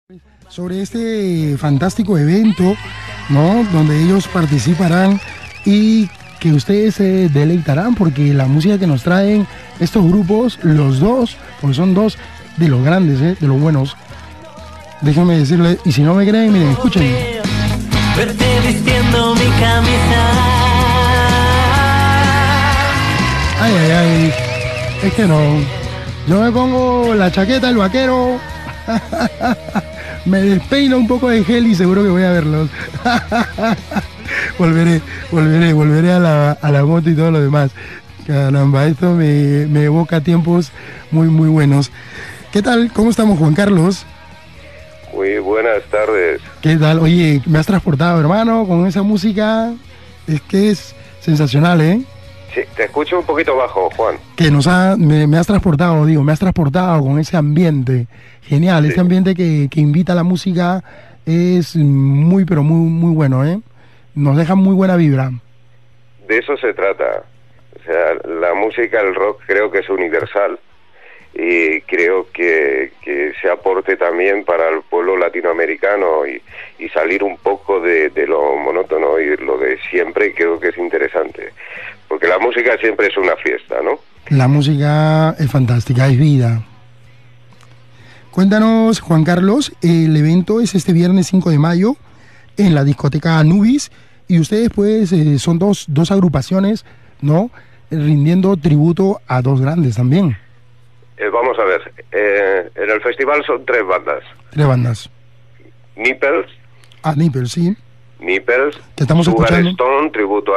Sobre este fantástico evento, ¿no? Donde ellos participarán y que ustedes se deleitarán porque la música que nos traen estos grupos, los dos, porque son dos de los grandes, de los buenos. Déjenme decirles, y si no me creen, miren, escuchen. Verte vistiendo mi camisa. Ay, ay, ay, es que no. Yo me pongo la chaqueta, el vaquero. Me despeino un poco de gel y seguro que voy a verlos. volveré a la moto y todo lo demás. Caramba, esto me evoca tiempos muy, muy buenos. ¿Qué tal? ¿Cómo estamos, Juan Carlos? Muy buenas tardes. ¿Qué tal? Oye, me has transportado, hermano, con esa música. Es que es sensacional, ¿eh? Sí, te escucho un poquito bajo, Juan. Que me has transportado con ese ambiente genial, sí. Ese ambiente que invita a la música es muy, pero muy, muy bueno, ¿eh? Nos deja muy buena vibra. De eso se trata. O sea, la música, el rock, creo que es universal y creo que se aporte también para el pueblo latinoamericano y salir un poco de lo monótono y lo de siempre, creo que es interesante. Porque la música siempre es una fiesta, ¿no? La música es fantástica, es vida. Cuéntanos, Juan Carlos, el evento es este viernes 5 de mayo en la discoteca Anubis y ustedes pues son dos agrupaciones, ¿no? Rindiendo tributo a dos grandes también. Vamos a ver, en el festival son tres bandas. Tres bandas. Nipples. Ah, Nipples, sí. Nipples, que estamos Sugar escuchando. Stone, tributo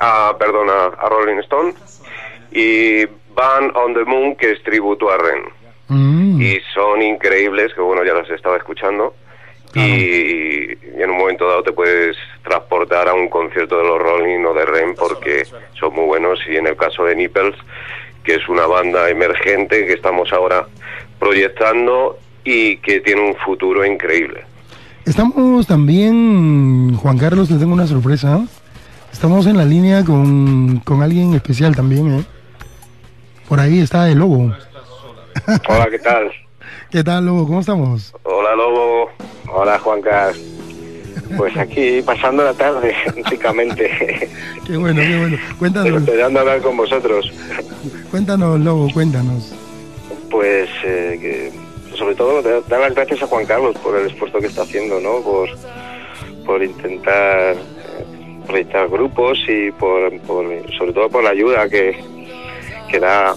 a Rolling Stone, y Band on the Moon, que es tributo a Ren. Y son increíbles, que bueno, ya los estaba escuchando, claro. y en un momento dado te puedes transportar a un concierto de los Rolling o de Ren, porque son muy buenos, y en el caso de Nipples, que es una banda emergente que estamos ahora proyectando y que tiene un futuro increíble. Estamos también, Juan Carlos, les tengo una sorpresa. Estamos en la línea con alguien especial también, ¿eh? Por ahí está el Lobo. Hola, ¿qué tal? ¿Qué tal, Lobo? ¿Cómo estamos? Hola, Lobo. Hola, Juan Carlos. Pues aquí pasando la tarde, básicamente. Qué bueno, qué bueno. Cuéntanos. Esperando hablar con vosotros. Cuéntanos, Lobo, cuéntanos. Pues sobre todo dar las gracias a Juan Carlos por el esfuerzo que está haciendo, ¿no? Por intentar proyectar grupos y sobre todo por la ayuda que da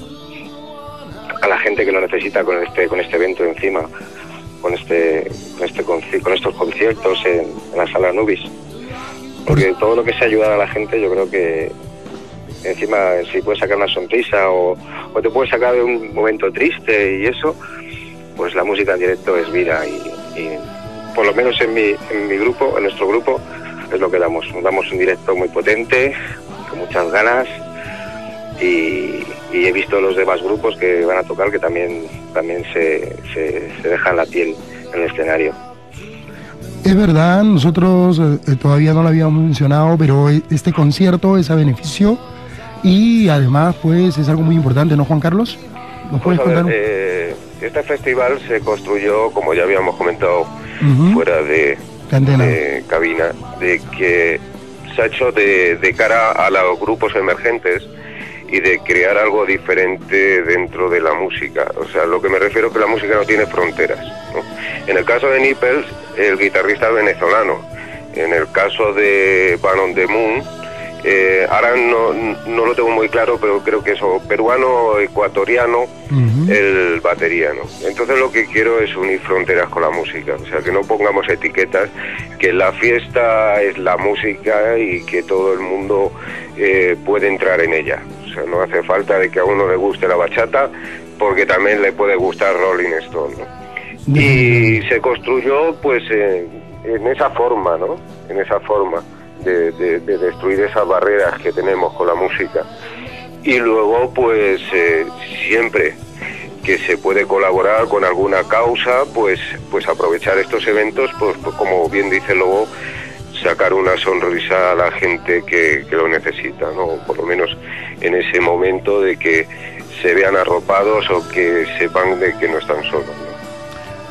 a la gente que lo necesita con este evento encima, con estos conciertos en la sala Nubis. Porque todo lo que sea ayudar a la gente, yo creo que encima si puedes sacar una sonrisa o te puedes sacar de un momento triste y eso, pues la música en directo es vida y por lo menos en mi grupo, en nuestro grupo, es lo que damos. Damos un directo muy potente, con muchas ganas y he visto los demás grupos que van a tocar que también se dejan la piel en el escenario. Es verdad, nosotros todavía no lo habíamos mencionado, pero este concierto es a beneficio y además pues es algo muy importante, ¿no, Juan Carlos? ¿Nos puedes contar? Este festival se construyó, como ya habíamos comentado, fuera de cabina, de que se ha hecho de cara a los grupos emergentes y de crear algo diferente dentro de la música. O sea, lo que me refiero es que la música no tiene fronteras, ¿no? En el caso de Nipples, el guitarrista es venezolano. En el caso de Band on the Moon, ahora no lo tengo muy claro, pero creo que es peruano, ecuatoriano, el batería, ¿no? Entonces lo que quiero es unir fronteras con la música, o sea, que no pongamos etiquetas, que la fiesta es la música y que todo el mundo puede entrar en ella. O sea, no hace falta de que a uno le guste la bachata, porque también le puede gustar Rolling Stone, ¿no? Y se construyó pues en esa forma, ¿no? En esa forma de destruir esas barreras que tenemos con la música. Y luego pues siempre que se puede colaborar con alguna causa, pues aprovechar estos eventos, pues como bien dice Lobo, sacar una sonrisa a la gente que lo necesita, ¿no? Por lo menos en ese momento de que se vean arropados o que sepan de que no están solos, ¿no?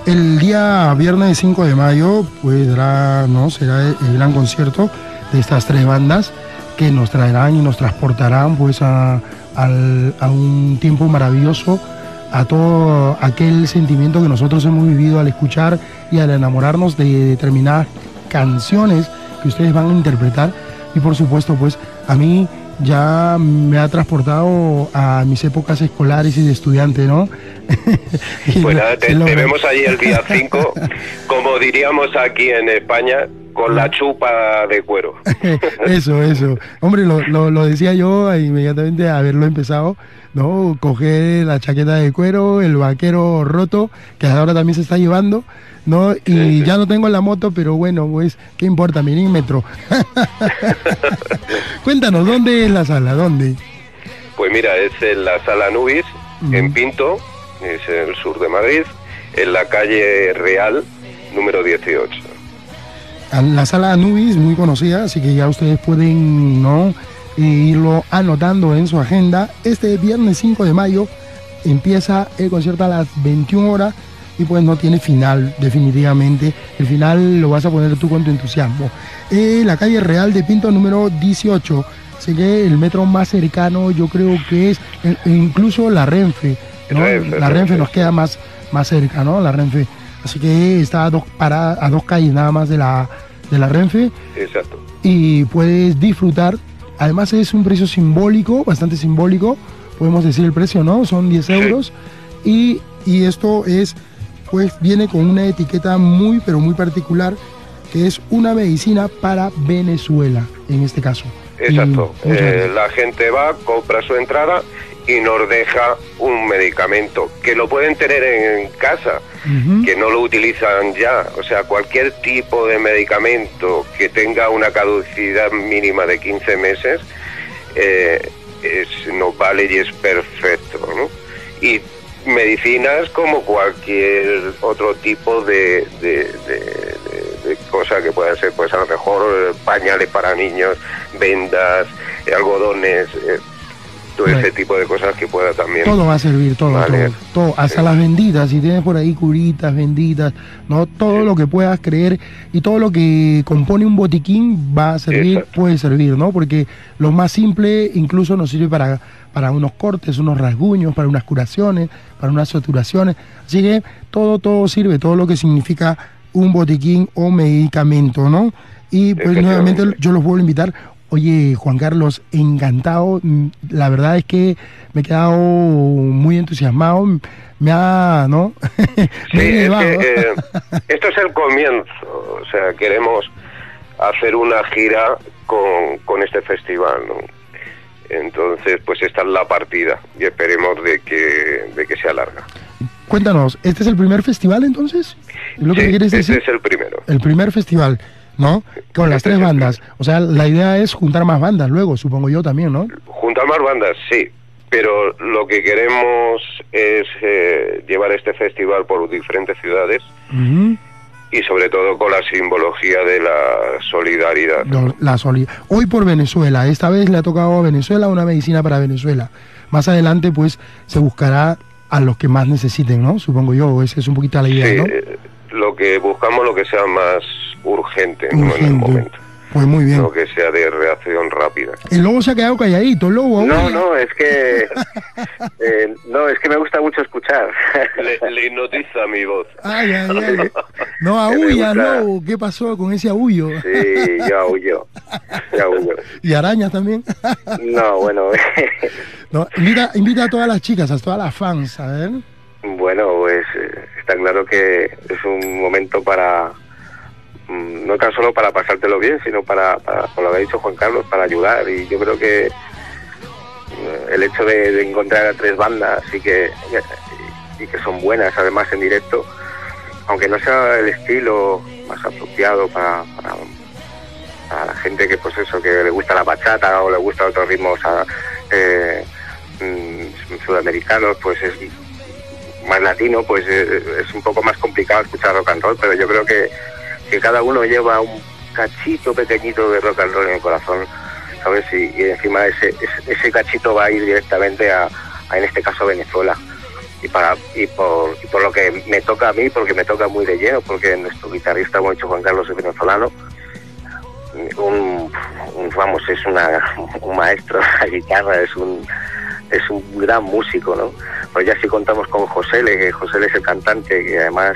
El día viernes 5 de mayo pues será el gran concierto de estas 3 bandas que nos traerán y nos transportarán pues a un tiempo maravilloso, a todo aquel sentimiento que nosotros hemos vivido al escuchar y al enamorarnos de determinadas canciones que ustedes van a interpretar. Y por supuesto pues a mí ya me ha transportado a mis épocas escolares y de estudiante, ¿no? Bueno, te vemos allí el día 5, como diríamos aquí en España, con la chupa de cuero. Eso. Hombre, lo decía yo inmediatamente a haberlo empezado, ¿no? Coger la chaqueta de cuero, el vaquero roto, que ahora también se está llevando, ¿no? Y sí. Ya no tengo la moto, pero bueno, pues, ¿qué importa? Milímetro. Cuéntanos, ¿dónde es la sala? ¿Dónde? Pues mira, es en la Sala Nubis, en Pinto, es en el sur de Madrid, en la calle Real, número 18. La Sala Nubis, muy conocida, así que ya ustedes pueden, ¿no?, irlo anotando en su agenda. Este viernes 5 de mayo empieza el concierto a las 21 horas y pues no tiene final, definitivamente. El final lo vas a poner tú con tu entusiasmo. La calle Real de Pinto, número 18. Así que el metro más cercano yo creo que es incluso la Renfe, ¿no? La Renfe nos queda más cerca, ¿no? La Renfe. Así que está a 2 calles nada más de la Renfe. Exacto. Y puedes disfrutar. Además es un precio simbólico, bastante simbólico, podemos decir el precio, ¿no? Son 10 euros. Y esto es, pues viene con una etiqueta muy, pero muy particular, que es una medicina para Venezuela, en este caso. Exacto. La gente va, compra su entrada y nos deja un medicamento que lo pueden tener en casa, que no lo utilizan ya. O sea, cualquier tipo de medicamento que tenga una caducidad mínima de 15 meses nos vale y es perfecto, ¿no? Y medicinas como cualquier otro tipo de cosa que pueda ser, pues a lo mejor pañales para niños, vendas, algodones, todo ese tipo de cosas que pueda también. Todo va a servir, todo, hasta las benditas, si tienes por ahí curitas, benditas, ¿no? Todo lo que puedas creer y todo lo que compone un botiquín va a servir, puede servir, ¿no? Porque lo más simple incluso nos sirve para unos cortes, unos rasguños, para unas curaciones, para unas saturaciones. Así que todo sirve, todo lo que significa un botiquín o medicamento, ¿no? Y pues nuevamente yo los vuelvo a invitar. Oye, Juan Carlos, encantado. La verdad es que me he quedado muy entusiasmado. Me ha, ¿no? Sí, esto es el comienzo. O sea, queremos hacer una gira con este festival, ¿no? Entonces, pues esta es la partida y esperemos de que sea larga. Cuéntanos, ¿este es el primer festival entonces? ¿Es lo que me quieres decir? Este es el primero. El primer festival, ¿no? Con las 3 bandas. O sea, la idea es juntar más bandas luego, supongo yo también, ¿no? Juntar más bandas, sí. Pero lo que queremos es llevar este festival por diferentes ciudades y sobre todo con la simbología de la solidaridad. Hoy por Venezuela. Esta vez le ha tocado a Venezuela una medicina para Venezuela. Más adelante, pues, se buscará a los que más necesiten, ¿no? Supongo yo, esa es un poquito la idea, sí, ¿no? Lo que buscamos, lo que sea más urgente, ¿no? En el momento. Pues muy bien. No que sea de reacción rápida. El lobo se ha quedado calladito, el lobo. No, es que es que me gusta mucho escuchar. Le hipnotiza mi voz. Ay. No aullas, lobo. ¿Qué pasó con ese aullo? Sí, yo aullo. ¿Y arañas también? No, bueno. No, invita a todas las chicas, a todas las fans, a ver. Bueno, pues está claro que es un momento para... no tan solo para pasártelo bien, sino para como lo ha dicho Juan Carlos, para ayudar. Y yo creo que el hecho de encontrar a 3 bandas y que son buenas, además en directo, aunque no sea el estilo más apropiado para la gente que, pues eso, que le gusta la bachata o le gusta otros ritmos sudamericanos, pues es más latino, pues es un poco más complicado escuchar rock and roll, pero yo creo que cada uno lleva un cachito pequeñito de rock and roll en el corazón, ¿sabes? Y encima ese cachito va a ir directamente a en este caso, Venezuela. por lo que me toca a mí, porque me toca muy de lleno, porque nuestro guitarrista, como ha dicho Juan Carlos, es venezolano, vamos, es un maestro de la guitarra, es un gran músico, ¿no? Pues ya sí contamos con Josele, que Josele es el cantante, que además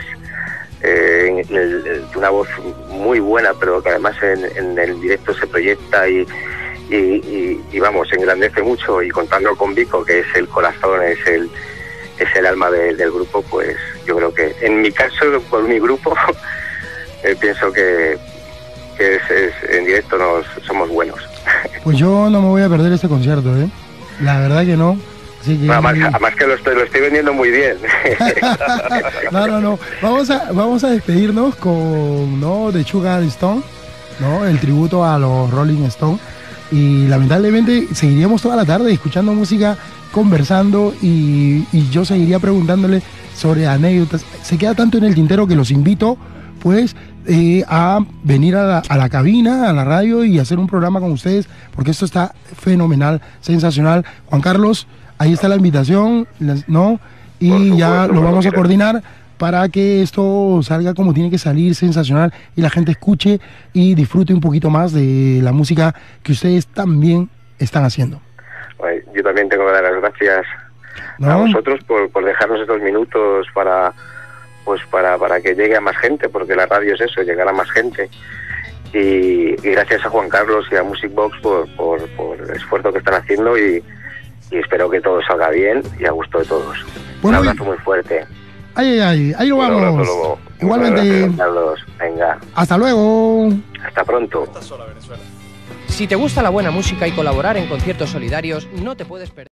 una voz muy buena, pero que además en el directo se proyecta y vamos, se engrandece mucho, y contando con Vico, que es el corazón, es el alma del grupo, pues yo creo que en mi caso, por mi grupo, pienso que en directo somos buenos. Pues yo no me voy a perder este concierto, la verdad que no. Así que... Además que lo estoy vendiendo muy bien. No. Vamos a despedirnos con, ¿no?, The Sugar Stone, ¿no?, el tributo a los Rolling Stone. Y lamentablemente seguiríamos toda la tarde escuchando música, conversando, y yo seguiría preguntándole sobre anécdotas. Se queda tanto en el tintero que los invito pues a venir a la cabina, a la radio, y hacer un programa con ustedes, porque esto está fenomenal, sensacional. Juan Carlos, ahí está la invitación, ¿no? Y ya lo vamos a coordinar para que esto salga como tiene que salir, sensacional, y la gente escuche y disfrute un poquito más de la música que ustedes también están haciendo. Yo también tengo que dar las gracias a vosotros por dejarnos estos minutos para que llegue a más gente, porque la radio es eso, llegar a más gente. Y gracias a Juan Carlos y a Music Box por el esfuerzo que están haciendo, y espero que todo salga bien y a gusto de todos. Bueno, un abrazo muy fuerte. Ahí lo vamos. Igualmente. Carlos. Venga. Hasta luego. Hasta pronto. Si te gusta la buena música y colaborar en conciertos solidarios, no te puedes perder.